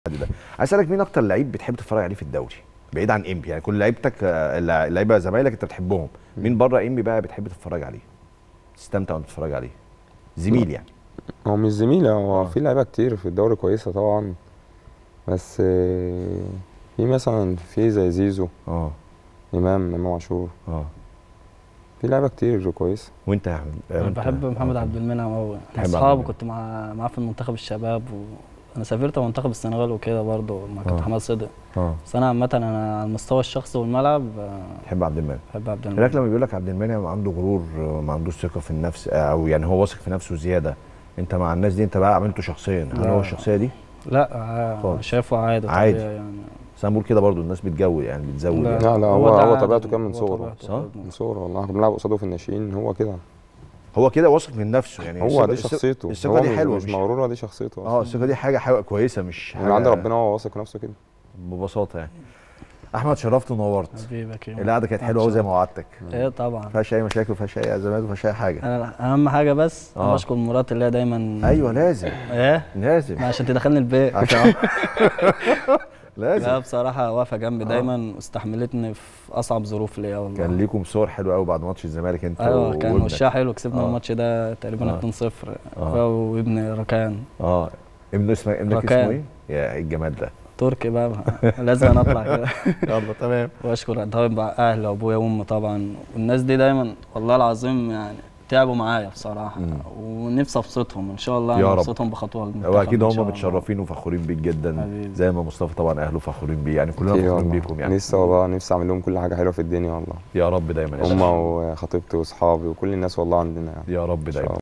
ده. عايز اسالك مين اكتر لعيب بتحب تتفرج عليه في الدوري بعيد عن انبي؟ يعني كل لعيبتك اللعيبه زمايلك انت بتحبهم، مين بره انبي بقى بتحب تتفرج عليه تستمتع وانت بتتفرج عليه؟ زميل يعني. هو مش زميل، هو في لعيبه كتير في الدوري كويسه طبعا، بس في مثلا زي زيزو، امام عاشور، في لعيبه كتير كويسه. وانت يا احمد؟ انا بحب محمد عبد المنعم قوي، اصحابي كنت معاه في المنتخب الشباب، وانا سافرت منتخب السنغال وكده برضه مع كابتن حماد صدق. بس انا عامه انا على المستوى الشخصي والملعب بحب عبد المنعم. بحب عبد المنعم. لكن لما بيقول لك عبد المنعم عنده غرور، ما عندوش ثقه في النفس، او يعني هو واثق في نفسه زياده، انت مع الناس دي انت بقى عملته شخصيا، هل هو الشخصيه دي؟ لا شايفه عادي يعني. بس انا بقول كده برضه الناس بتجود يعني بتزود. لا يعني. لا هو طبيعته كان من صغره. صح؟ من صغره والله، كنا بنلعب قصاده في الناشئين، هو كده واثق من نفسه يعني. هو دي شخصيته، الثقه دي حلوه، مش مغروره، دي شخصيته. الثقه دي حاجه كويسه، مش حاجه من عند ربنا، هو واثق نفسه كده ببساطه يعني. احمد شرفت ونورت. حبيبك يا القعده كانت حلوه قوي زي ما وعدتك. ايه طبعا، ما فيهاش اي مشاكل، ما فيهاش اي ازمات، ما فيهاش اي حاجه. انا اهم حاجه بس انا بشكر مراتي اللي هي دايما. ايوه لازم. ايه لازم عشان تدخلني البيت عشان لازم. لا بصراحه واقفه جنبي دايما، واستحملتني في اصعب ظروف ليا والله. كان ليكم صور حلوه قوي بعد ماتش الزمالك انت ايوه كان وشها حلو، كسبنا الماتش ده تقريبا 2-0. وابن ركان. ابنك اسمه ايه؟ يا الجمال ده تركي بقى لازم اطلع كده. يلا تمام. واشكر طبعا اهلي وابويا وامي طبعا، والناس دي دايما والله العظيم يعني تعبوا معايا بصراحه. ونفسي ابسطهم ان شاء الله، يا رب ابسطهم بخطوه المنتخب. واكيد هم متشرفين وفخورين بيك جدا حبيبي. زي ما مصطفى طبعا اهله فخورين بيه، يعني كلنا فخورين بيكم يعني. نفسي اعمل لهم كل حاجه حلوه في الدنيا والله. يا رب دايما. هم وخطيبتي واصحابي وكل الناس والله عندنا يعني. يا رب دايما.